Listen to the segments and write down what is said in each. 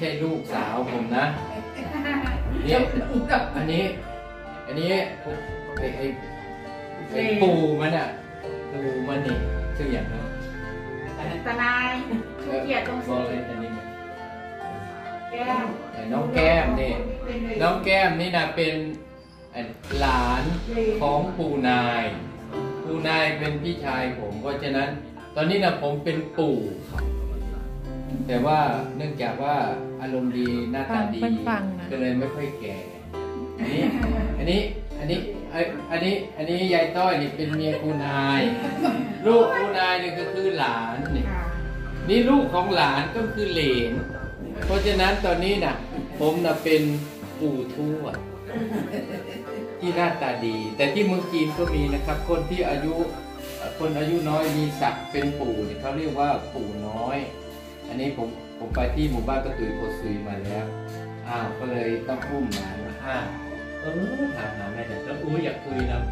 ช่ลูกสาวผมนะนี่อันนี้ไอ้ปู่มันอ่ะปู่มันนี่ชื่ออย่างนั้นตนายชูเกียรติตรงสีแก้มน้องแก้มนี่น้องแก้มนี่นะเป็นหลานของปู่นายเป็นพี่ชายผมเพราะฉะนั้นตอนนี้นะผมเป็นปู่แต่ว่าเนื่องจากว่าอารมณ์ดีหน้าตาดีก็เลยไม่ค่อยแก่อันนี้ยายต้อยนี่เป็นเมียปู่นายลูกปู่นายนี่ก็คือหลานนี่ลูกของหลานก็คือเหลนเพราะฉะนั้นตอนนี้นะผมนะเป็นปู่ทวดที่หน้าตาดีแต่ที่เมืองจีนก็มีนะครับคนอายุน้อยมีศักดิ์เป็นปู่เขาเรียกว่าปู่น้อยอันนี้ผมไปที่หมู่บ้านกระตุยโพซุยมาแล้วก็เลยต้องอุ้มมาถามหาแม่แต่แล้วอยากคุยนะ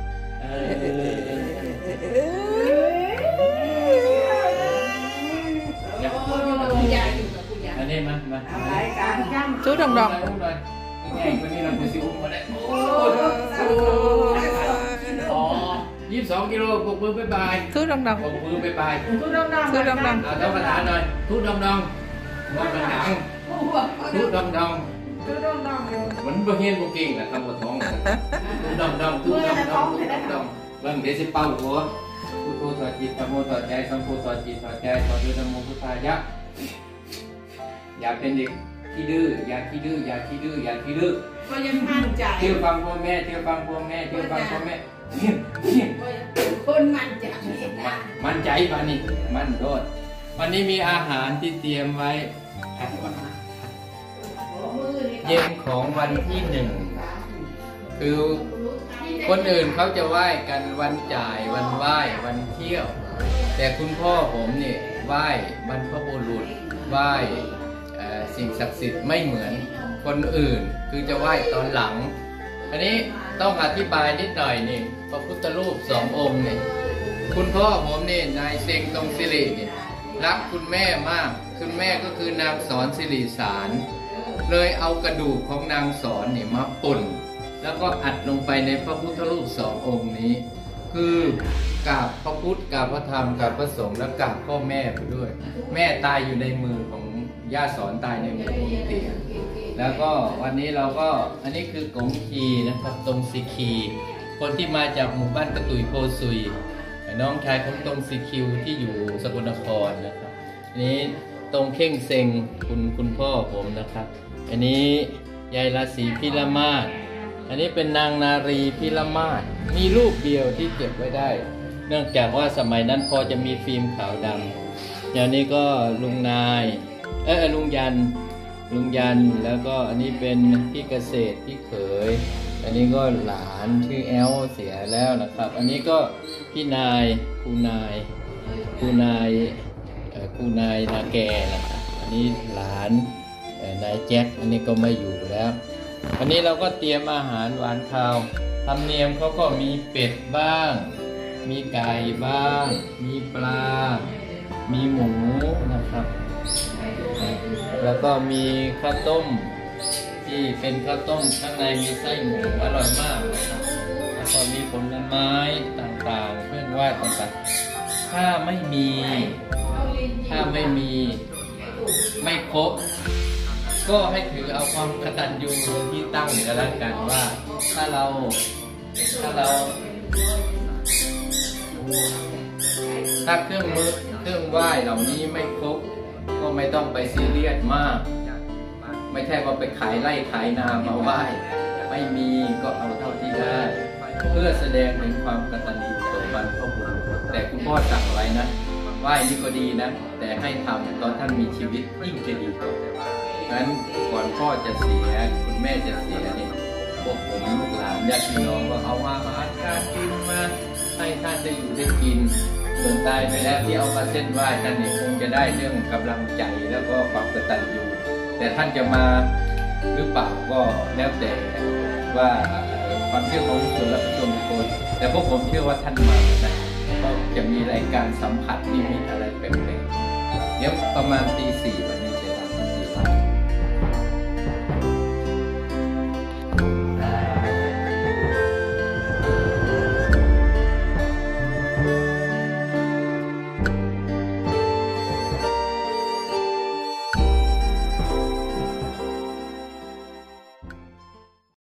อยากคุยกับคุณยายอันนี้มาชูดองง่ายวันนี้เราคุยซิอุ้มมาได้22 กิโลปกมือไปบายชูดองปกมือไปบายชูดองต้องกระถางหน่อยทูดองว่ามันดังทูดองเหมือนบะเฮียนบะเก่งแหละทำบะท้องทูดองเบิ่งเดี๋ยวสิเป่าหัวพุทโธถอดจิตธรรมโมถอดใจสังโฆถอดจิตถอดใจถอดด้วยธัมโมพุทธายะอย่าเป็นเด็กขี้ดื้ออย่าขี้ดื้อก็ยังมั่นใจเที่ยวฟังพ่อแม่คนมั่นใจมั่นใจป่ะนี่มั่นโดดวันนี้มีอาหารที่เตรียมไว้เย็นของวันที่1คือคนอื่นเขาจะไหว้กันวันจ่ายวันไหว้วันเที่ยวแต่คุณพ่อผมเนี่ยไหว้บรรพบุรุษไหว้สิ่งศักดิ์สิทธิ์ไม่เหมือนคนอื่นคือจะไหว้ตอนหลังอันนี้ต้องอธิบายนิดหน่อยนี่พระพุทธรูป2 องค์นี่คุณพ่อผมนี่นายเซงตงสิรินี่รักคุณแม่มากคุณแม่ก็คือนางสอนสิริสารเลยเอากระดูกของนางสอนนี่มาป่นแล้วก็อัดลงไปในพระพุทธรูป2 องค์นี้คือกราบพระพุทธกราบพระธรรมกราบพระสงฆ์และกราบพ่อแม่ไปด้วยแม่ตายอยู่ในมือของย่าสอนตายในมือของเตี๋ยแล้วก็วันนี้เราก็อันนี้คือกงคีนะครับตรงสิคีคนที่มาจากหมู่บ้านกระตุยโพซุยน้องชายของตรงสิคิวที่อยู่สกลนครนะครับอันนี้ตรงเข่งเซงคุณพ่อผมนะครับอันนี้ยายราศีพิรมาศอันนี้เป็นนางนารีพิรมาศมีรูปเดียวที่เก็บไว้ได้เนื่องจากว่าสมัยนั้นพอจะมีฟิล์มขาวดำอย่างนี้ก็ลุงนายลุงยันแล้วก็อันนี้เป็นพี่เกษตรพี่เขยอันนี้ก็หลานชื่อแอลเสียแล้วนะครับอันนี้ก็พี่นายครูนายนาแกนะครับอันนี้หลานนายแจ็คอันนี้ก็ไม่อยู่แล้วอันนี้เราก็เตรียมอาหารหวานคาวธรรมเนียมเขาก็มีเป็ดบ้างมีไก่บ้างมีปลามีหมูนะครับแล้วก็มีข้าวต้มที่เป็นข้าวต้มข้างในมีไส้หมูอร่อยมากนะครับแล้วก็มีผลไม้ต่างๆเครื่องไหว้ต่างๆถ้าไม่มีไม่ครบก็ให้ถือเอาความกตัญญูที่ตั้งกันแล้วกันว่าถ้าเราถ้าเครื่องไหว้เหล่านี้ไม่ครบก็ไม่ต้องไปซีเรียสมากไม่ใช่ว่าไปขายไร่ขายนามาไหว้ไม่มีก็เอาเท่าที่ได้เพื่อแสดงถึงความกตัญญูต่อบรรพบุรุษแต่คุณพ่อสั่งไว้นะไหว้นี่ก็ดีนะแต่ให้ทำตอนท่านมีชีวิตยิ่งจะดีกว่างั้นก่อนพ่อจะเสียคุณแม่จะเสียเนี่ยพวกผมลูกหลานญาติพี่น้องก็เอาอาหารการกินมาให้ท่านได้อยู่ได้กินส่วนตายไปแล้วที่เอามาเส้นไหว้ท่านเนี่ยคงจะได้เรื่องกำลังใจแล้วก็ความกตัญญูแต่ท่านจะมาหรือเปล่าก็แล้วแต่ว่าความเชื่อของส่วนละส่วนบุคคลแต่พวกผมเชื่อว่าท่านมานะก็จะมีรายการสัมผัสนิมิตอะไรแปลกๆเดี๋ยวประมาณตี 4วันนี้